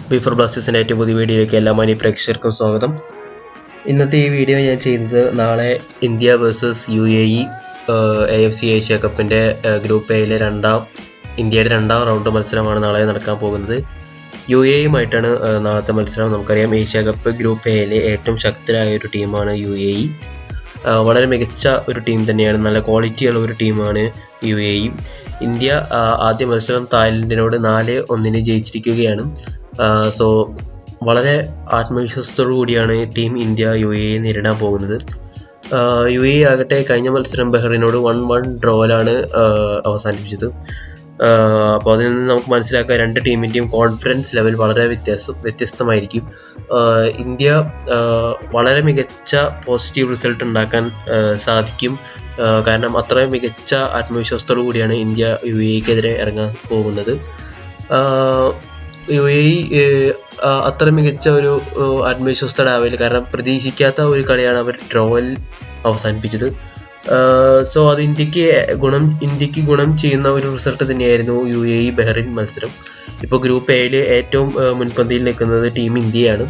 ബീഫർ ബ്ലാസ്റ്റേഴ്സിൻ്റെ ഏറ്റവും പുതിയ വീഡിയോയിലേക്ക് എല്ലാ മാന്യ പ്രേക്ഷകർക്കും സ്വാഗതം. ഇന്നത്തെ ഈ വീഡിയോ ഞാൻ ചെയ്യുന്നത് നാളെ India versus UAE AFC Asia കപ്പിൻ്റെ ഗ്രൂപ്പ് എയിലെ ഇന്ത്യയുടെ രണ്ടാം റൗണ്ട് മത്സരമാണ് നാളെ നടക്കാൻ പോകുന്നത്. UAEയുമായിട്ടാണ് നാളത്തെ മത്സരം. നമുക്കറിയാം ഏഷ്യ കപ്പ് ഗ്രൂപ്പ് എയിലെ ഏറ്റവും ശക്തരായ ഒരു ടീമാണ് UAE. വളരെ മികച്ച ഒരു ടീം തന്നെയാണ്, നല്ല ക്വാളിറ്റിയുള്ള ഒരു ടീമാണ് UAE. ഇന്ത്യ ആദ്യ മത്സരം തായ്ലൻഡിനോട് 4-1 ജയിച്ചിരിക്കുകയാണ്. സോ വളരെ ആത്മവിശ്വാസത്തോടു കൂടിയാണ് ടീം ഇന്ത്യ UAE നേരിടാൻ പോകുന്നത്. UAE ആകട്ടെ കഴിഞ്ഞ മത്സരം ബഹ്റിനോട് 1-1 ഡ്രോയിലാണ് അവസാനിപ്പിച്ചത്. അപ്പോൾ അതിൽ നിന്ന് നമുക്ക് മനസ്സിലാക്കാം രണ്ട് ടീമിൻ്റെയും കോൺഫിഡൻസ് ലെവൽ വളരെ വ്യത്യസ്തമായിരിക്കും. ഇന്ത്യ വളരെ മികച്ച പോസിറ്റീവ് റിസൾട്ട് ഉണ്ടാക്കാൻ സാധിക്കും. കാരണം അത്രയും മികച്ച ആത്മവിശ്വാസത്തോടു കൂടിയാണ് ഇന്ത്യ UAEക്കെതിരെ ഇറങ്ങാൻ പോകുന്നത്. UAE അത്ര മികച്ച ഒരു ആത്മവിശ്വാസത്തോടെ ആവില്ല, കാരണം പ്രതീക്ഷിക്കാത്ത ഒരു കളിയാണ് അവർ ഡ്രോയിൽ അവസാനിപ്പിച്ചത്. സോ അത് ഇന്ത്യക്ക് ഗുണം ചെയ്യുന്ന ഒരു റിസൾട്ട് തന്നെയായിരുന്നു UAE ബഹ്റിൻ മത്സരം. ഇപ്പോൾ ഗ്രൂപ്പ് എയിൽ ഏറ്റവും മുൻപന്തിയിൽ നിൽക്കുന്നത് ടീം ഇന്ത്യയാണ്.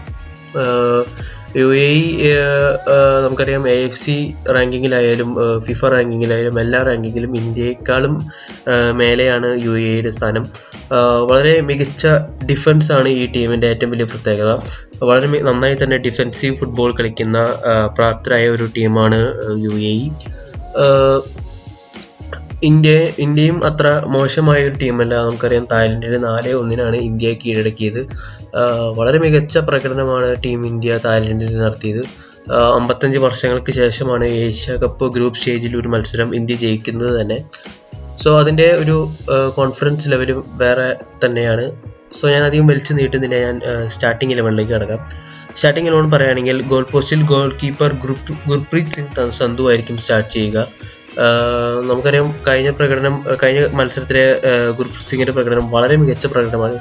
UAE നമുക്കറിയാം AFC റാങ്കിങ്ങിലായാലും FIFA റാങ്കിങ്ങിലായാലും എല്ലാ റാങ്കിങ്ങിലും ഇന്ത്യയെക്കാളും മേലെയാണ് UAEയുടെ സ്ഥാനം. വളരെ മികച്ച ഡിഫൻസാണ് ഈ ടീമിൻ്റെ ഏറ്റവും വലിയ പ്രത്യേകത. വളരെ നന്നായി തന്നെ ഡിഫൻസീവ് ഫുട്ബോൾ കളിക്കുന്ന പ്രാപ്തരായ ഒരു ടീമാണ് UAE. ഇന്ത്യയും അത്ര മോശമായ ഒരു ടീമല്ല. നമുക്കറിയാം തായ്ലൻഡിന് 4-1 ഇന്ത്യയെ കീഴടക്കിയത്. വളരെ മികച്ച പ്രകടനമാണ് ടീം ഇന്ത്യ തായ്ലൻഡിൽ നടത്തിയത്. 55 വർഷങ്ങൾക്ക് ശേഷമാണ് ഏഷ്യ കപ്പ് ഗ്രൂപ്പ് സ്റ്റേജിൽ ഒരു മത്സരം ഇന്ത്യ ജയിക്കുന്നത് തന്നെ. സോ അതിൻ്റെ ഒരു കോൺഫിഡൻസ് ലെവൽ വേറെ തന്നെയാണ്. സോ ഞാൻ അധികം വലിച്ചു നീട്ടുന്നില്ല, ഞാൻ സ്റ്റാർട്ടിംഗ് 11ലേക്ക് കിടക്കാം. സ്റ്റാർട്ടിംഗ് 11 പറയുകയാണെങ്കിൽ ഗോൾ പോസ്റ്റിൽ ഗോൾ കീപ്പർ ഗുർപ്രീത് സിംഗ് സന്ധു ആയിരിക്കും സ്റ്റാർട്ട് ചെയ്യുക. നമുക്കറിയാം കഴിഞ്ഞ മത്സരത്തിലെ ഗുർപ്രീത് സിംഗിൻ്റെ പ്രകടനം വളരെ മികച്ച പ്രകടനമാണ്.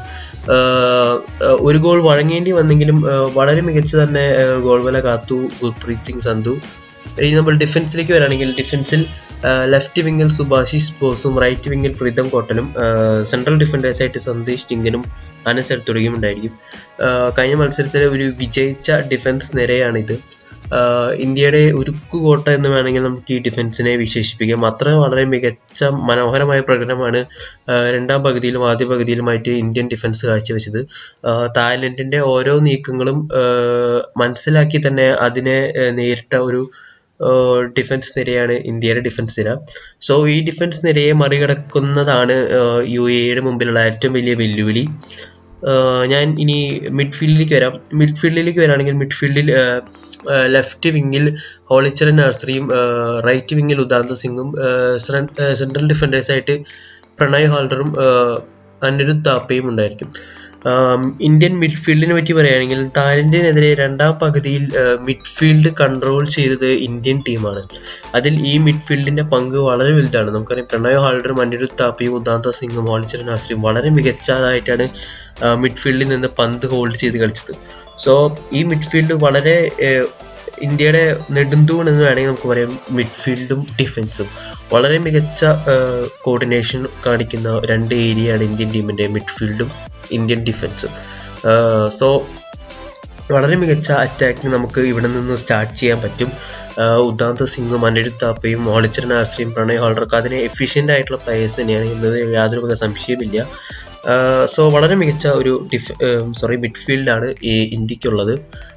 ഒരു ഗോൾ വഴങ്ങേണ്ടി വന്നെങ്കിലും വളരെ മികച്ച തന്നെ ഗോൾ വില കാത്തു ഗുർപ്രീത് സിംഗ് സന്ധു. ഇനി നമ്മൾ ഡിഫൻസിലേക്ക് വരികയാണെങ്കിൽ ഡിഫൻസിൽ ലെഫ്റ്റ് വിങ്ങിൽ സുഭാശിഷ് ബോസും റൈറ്റ് വിങ്ങിൽ പ്രീതം കോട്ടലും സെൻട്രൽ ഡിഫൻഡേഴ്സായിട്ട് സന്ദേശ് ജിങ്കനും അനസ് തുടങ്ങിയും ഉണ്ടായിരിക്കും. കഴിഞ്ഞ മത്സരത്തിലെ ഒരു വിജയിച്ച ഡിഫൻസ് നിരയാണിത്. ഇന്ത്യയുടെ ഉരുക്കുകോട്ട എന്ന് വേണമെങ്കിൽ നമുക്ക് ഈ ഡിഫൻസിനെ വിശേഷിപ്പിക്കാം. അത്ര വളരെ മികച്ച മനോഹരമായ പ്രകടനമാണ് രണ്ടാം പകുതിയിലും ആദ്യ പകുതിയിലുമായിട്ട് ഇന്ത്യൻ ഡിഫൻസ് കാഴ്ചവെച്ചത്. തായ്ലൻഡിൻ്റെ ഓരോ നീക്കങ്ങളും മനസ്സിലാക്കി തന്നെ അതിനെ നേരിട്ട ഒരു ഡിഫൻസ് നിരയാണ് ഇന്ത്യയുടെ ഡിഫൻസ് നിര. സോ ഈ ഡിഫൻസ് നിരയെ മറികടക്കുന്നതാണ് UAEയുടെ മുമ്പിലുള്ള ഏറ്റവും വലിയ വെല്ലുവിളി. ഞാൻ ഇനി മിഡ്ഫീൽഡിലേക്ക് വരാണെങ്കിൽ മിഡ്ഫീൽഡിൽ ലെഫ്റ്റ് വിങ്ങിൽ ഹോളിച്ചരൻ നഴ്സറിയും റൈറ്റ് വിങ്ങിൽ ഉദാന്ത സിംഗും സെൻട്രൽ ഡിഫൻഡേഴ്സായിട്ട് പ്രണയ് ഹാൾഡറും അനിരുദ്ധ് താപ്പയും ഉണ്ടായിരിക്കും. ഇന്ത്യൻ മിഡ്ഫീൽഡിനെ പറ്റി പറയുകയാണെങ്കിൽ തായ്ലൻഡിനെതിരെ രണ്ടാം പകുതിയിൽ മിഡ്ഫീൽഡ് കൺട്രോൾ ചെയ്തത് ഇന്ത്യൻ ടീമാണ്. അതിൽ ഈ മിഡ്ഫീൽഡിൻ്റെ പങ്ക് വളരെ വലുതാണ്. നമുക്കറിയാം പ്രണയ് ഹാൾഡറും അനിരുദ്ധ് താപ്പയും ഉദാന്ത സിംഗും ഹോളിച്ചരൻ നഴ്സറിയും വളരെ മികച്ചതായിട്ടാണ് മിഡ്ഫീൽഡിൽ നിന്ന് പന്ത് ഹോൾഡ് ചെയ്ത് കളിച്ചത്. സോ ഈ മിഡ്ഫീൽഡ് വളരെ ഇന്ത്യയുടെ നെടുന്തൂൺ എന്ന് വേണമെങ്കിൽ നമുക്ക് പറയാം. മിഡ്ഫീൽഡും ഡിഫൻസും വളരെ മികച്ച കോർഡിനേഷൻ കാണിക്കുന്ന രണ്ട് ഏരിയയാണ് ഇന്ത്യൻ ടീമിൻ്റെ മിഡ്ഫീൽഡും ഇന്ത്യൻ ഡിഫൻസും. സോ വളരെ മികച്ച അറ്റാക്കിങ് നമുക്ക് ഇവിടെ നിന്ന് സ്റ്റാർട്ട് ചെയ്യാൻ പറ്റും. ഉദാന്ത സിംഗും അനിരുദ്ധ് താപ്പയും ഹോളിച്ചരൻ നഴ്സറിയും പ്രണയ് ഹാൾഡർക്ക് അതിന് എഫിഷ്യൻ്റ് ആയിട്ടുള്ള പ്ലേയേഴ്സ് തന്നെയാണ് എന്നത് യാതൊരു വിധ സംശയമില്ല. സോ വളരെ മികച്ച ഒരു മിഡ്ഫീൽഡാണ് ഈ ഇന്ത്യക്കുള്ളത്.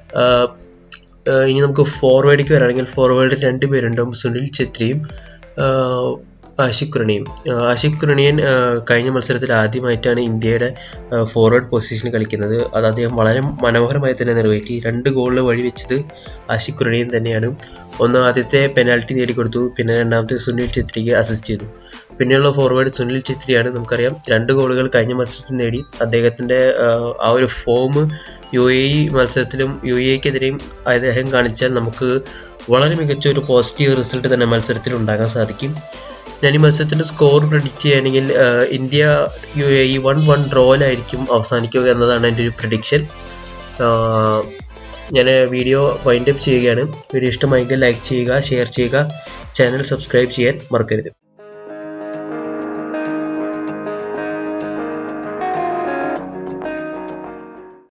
ഇനി നമുക്ക് ഫോർവേഡിലേക്ക് വരികയാണെങ്കിൽ ഫോർവേഡിൽ 2 പേരുണ്ട്, സുനിൽ ഛത്രിയും ആഷിഖ് കുരണിയൻ കഴിഞ്ഞ മത്സരത്തിൽ ആദ്യമായിട്ടാണ് ഇന്ത്യയുടെ ഫോർവേഡ് പൊസിഷനിൽ കളിക്കുന്നത്. അത് അദ്ദേഹം വളരെ മനോഹരമായി തന്നെ നിറവേറ്റി. 2 ഗോളുകൾ വഴിവെച്ചത് ആഷിഖ് കുരണിയൻ തന്നെയാണ്. ആദ്യത്തെ പെനാൽറ്റി നേടിക്കൊടുത്തു, പിന്നെ രണ്ടാമത്തെ സുനിൽ ഛത്രിക്ക് അസിസ്റ്റ് ചെയ്തു. പിന്നെയുള്ള ഫോർവേഡ് സുനിൽ ഛത്രിയാണ്. നമുക്കറിയാം 2 ഗോളുകൾ കഴിഞ്ഞ മത്സരത്തിൽ നേടി. അദ്ദേഹത്തിൻ്റെ ആ ഒരു ഫോം UAE മത്സരത്തിലും UAEക്കെതിരെയും അദ്ദേഹം കാണിച്ചാൽ നമുക്ക് വളരെ മികച്ച ഒരു പോസിറ്റീവ് റിസൾട്ട് തന്നെ മത്സരത്തിൽ ഉണ്ടാകാൻ സാധിക്കും. ഞാൻ ഈ മത്സരത്തിൻ്റെ സ്കോർ പ്രെഡിക്റ്റ് ചെയ്യുകയാണെങ്കിൽ ഇന്ത്യ UAE 1-1 ഡ്രോയിലായിരിക്കും അവസാനിക്കുക എന്നതാണ് എൻ്റെ ഒരു പ്രെഡിക്ഷൻ. ഞാൻ വീഡിയോ വൈൻഡപ്പ് ചെയ്യുകയാണ്. വീഡിയോ ഇഷ്ടമായെങ്കിൽ ലൈക്ക് ചെയ്യുക, ഷെയർ ചെയ്യുക, ചാനൽ സബ്സ്ക്രൈബ് ചെയ്യാൻ മറക്കരുത്.